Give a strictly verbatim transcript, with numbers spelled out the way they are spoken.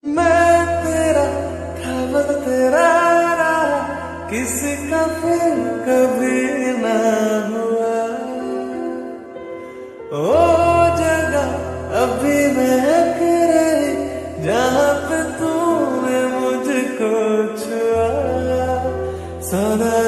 मैं तेरा था बस तेरा रहा, किसी का फिर कभी ना हुआ। ओ जगह अभी महक रही जहाँ पे तूने मुझको छुआ। सदा